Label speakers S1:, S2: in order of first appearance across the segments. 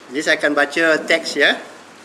S1: Jadi saya akan baca teks ya.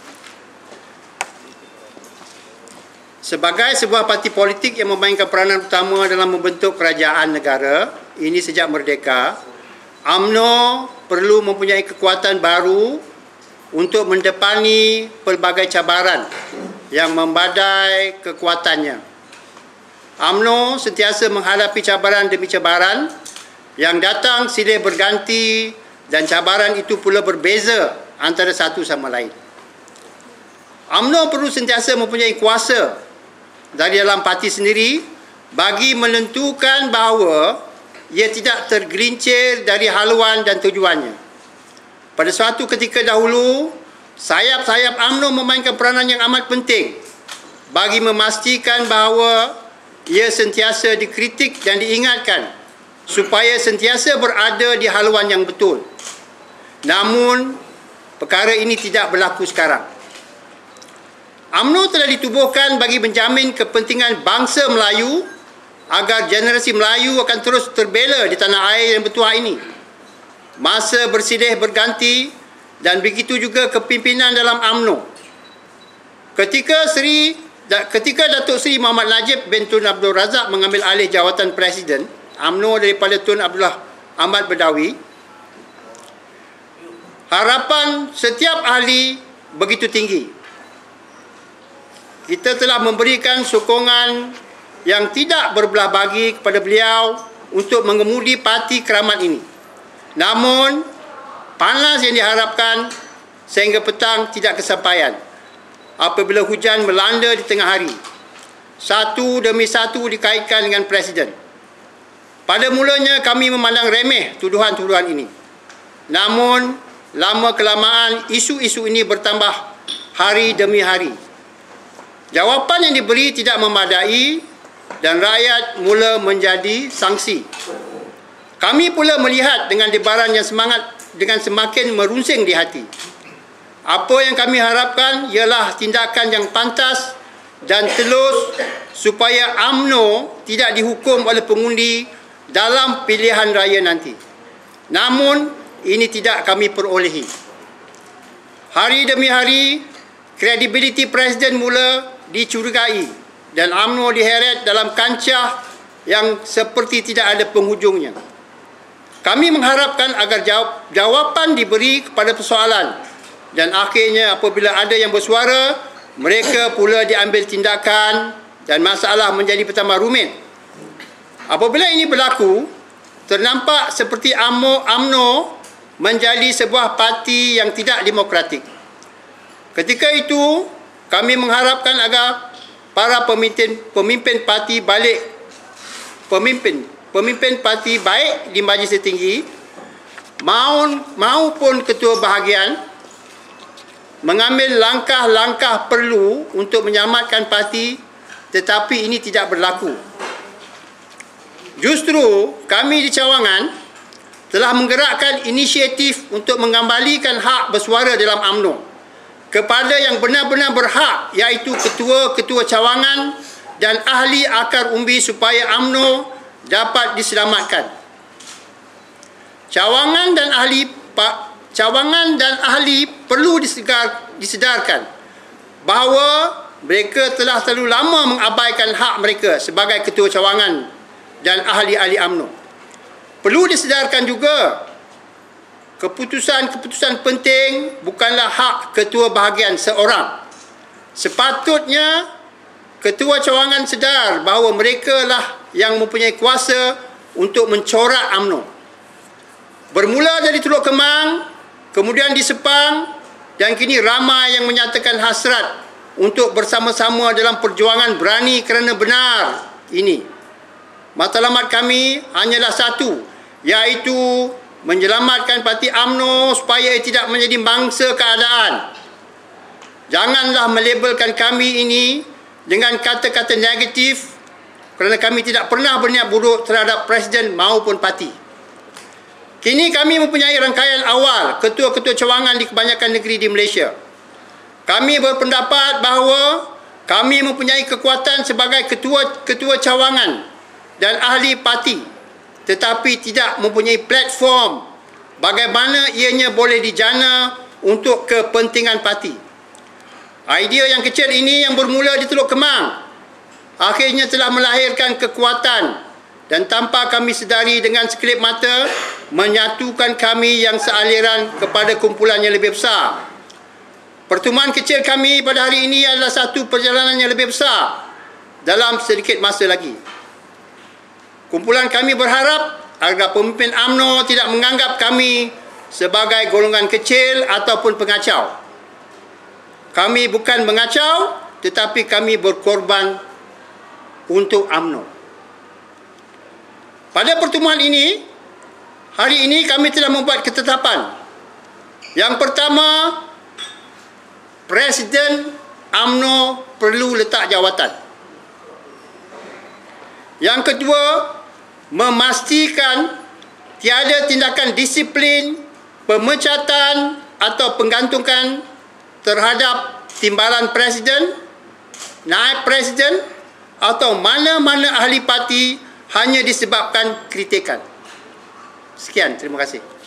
S1: Sebagai sebuah parti politik yang memainkan peranan utama dalam membentuk kerajaan negara ini sejak merdeka, UMNO perlu mempunyai kekuatan baru untuk mendepani pelbagai cabaran yang membadai kekuatannya. UMNO sentiasa menghadapi cabaran demi cabaran yang datang silih berganti dan cabaran itu pula berbeza antara satu sama lain. UMNO perlu sentiasa mempunyai kuasa dari dalam parti sendiri bagi menentukan bahawa ia tidak tergelincir dari haluan dan tujuannya. Pada suatu ketika dahulu, sayap-sayap UMNO memainkan peranan yang amat penting bagi memastikan bahawa ia sentiasa dikritik dan diingatkan supaya sentiasa berada di haluan yang betul. Namun, perkara ini tidak berlaku sekarang. UMNO telah ditubuhkan bagi menjamin kepentingan bangsa Melayu agar generasi Melayu akan terus terbela di tanah air yang bertuah ini. Masa bersilih berganti dan begitu juga kepimpinan dalam UMNO. Ketika Datuk Seri Muhammad Najib bin Tun Abdul Razak mengambil alih jawatan Presiden UMNO daripada Tun Abdullah Ahmad Badawi, harapan setiap ahli begitu tinggi. Kita telah memberikan sokongan yang tidak berbelah bagi kepada beliau untuk mengemudi parti keramat ini. Namun, panas yang diharapkan sehingga petang tidak kesampaian apabila hujan melanda di tengah hari. Satu demi satu dikaitkan dengan Presiden. Pada mulanya kami memandang remeh tuduhan-tuduhan ini. Namun, lama-kelamaan isu-isu ini bertambah hari demi hari. Jawapan yang diberi tidak memadai dan rakyat mula menjadi sangsi. Kami pula melihat dengan debaran yang dengan semakin merunsing di hati. Apa yang kami harapkan ialah tindakan yang pantas dan telus supaya UMNO tidak dihukum oleh pengundi dalam pilihan raya nanti. Namun, ini tidak kami perolehi. Hari demi hari, kredibiliti Presiden mula dicurigai dan UMNO diheret dalam kancah yang seperti tidak ada penghujungnya. Kami mengharapkan agar jawapan diberi kepada persoalan dan akhirnya apabila ada yang bersuara, mereka pula diambil tindakan dan masalah menjadi bertambah rumit. Apabila ini berlaku, ternampak seperti UMNO menjadi sebuah parti yang tidak demokratik. Ketika itu, kami mengharapkan agar para pemimpin parti baik di Majlis Tertinggi maupun ketua bahagian mengambil langkah-langkah perlu untuk menyelamatkan parti, tetapi ini tidak berlaku. Justru kami di cawangan telah menggerakkan inisiatif untuk mengembalikan hak bersuara dalam UMNO kepada yang benar-benar berhak, iaitu ketua-ketua cawangan dan ahli akar umbi supaya UMNO dapat diselamatkan. Cawangan dan ahli perlu disedarkan bahawa mereka telah terlalu lama mengabaikan hak mereka sebagai ketua cawangan dan ahli-ahli UMNO. Perlu disedarkan juga keputusan-keputusan penting bukanlah hak ketua bahagian seorang. Sepatutnya ketua cawangan sedar bahawa mereka lah yang mempunyai kuasa untuk mencorak UMNO. Bermula dari Teluk Kemang, kemudian di Sepang dan kini ramai yang menyatakan hasrat untuk bersama-sama dalam perjuangan berani kerana benar ini. Matlamat kami hanyalah satu, iaitu menyelamatkan parti UMNO supaya tidak menjadi mangsa keadaan. Janganlah melabelkan kami ini dengan kata-kata negatif kerana kami tidak pernah berniat buruk terhadap Presiden maupun parti. Kini kami mempunyai rangkaian awal ketua-ketua cawangan di kebanyakan negeri di Malaysia. Kami berpendapat bahawa kami mempunyai kekuatan sebagai ketua cawangan dan ahli parti, tetapi tidak mempunyai platform bagaimana ianya boleh dijana untuk kepentingan parti. Idea yang kecil ini yang bermula di Teluk Kemang akhirnya telah melahirkan kekuatan dan tanpa kami sedari dengan sekelip mata menyatukan kami yang sealiran kepada kumpulan yang lebih besar. Pertemuan kecil kami pada hari ini adalah satu perjalanan yang lebih besar dalam sedikit masa lagi. Kumpulan kami berharap agar pemimpin UMNO tidak menganggap kami sebagai golongan kecil ataupun pengacau. Kami bukan mengacau, tetapi kami berkorban untuk UMNO. Pada pertemuan ini, hari ini kami telah membuat ketetapan. Yang pertama, Presiden UMNO perlu letak jawatan. Yang kedua, memastikan tiada tindakan disiplin, pemecatan atau penggantungan terhadap timbalan Presiden, naib Presiden atau mana-mana ahli parti hanya disebabkan kritikan. Sekian, terima kasih.